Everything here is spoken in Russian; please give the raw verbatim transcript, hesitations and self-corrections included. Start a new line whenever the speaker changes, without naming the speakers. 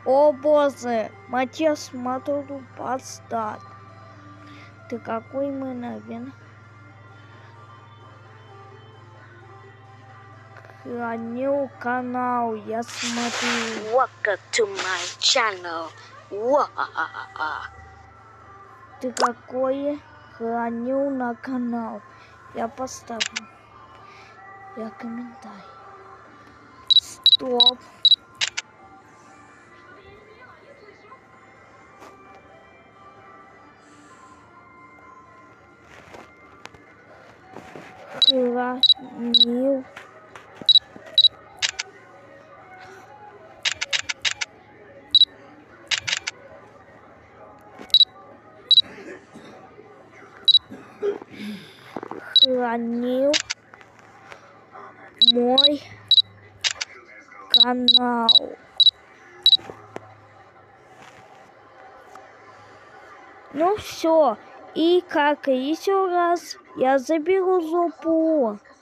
О боже, Матья смотрю подстать. Ты какой мгновен? Хранил канал, я смотрю.
Welcome to my channel. Wow.
Ты какое хранил на канал? Я поставлю. Я комментарий. Стоп. Хранил. Хранил мой канал. Ну все, и как еще раз я заберу зубу.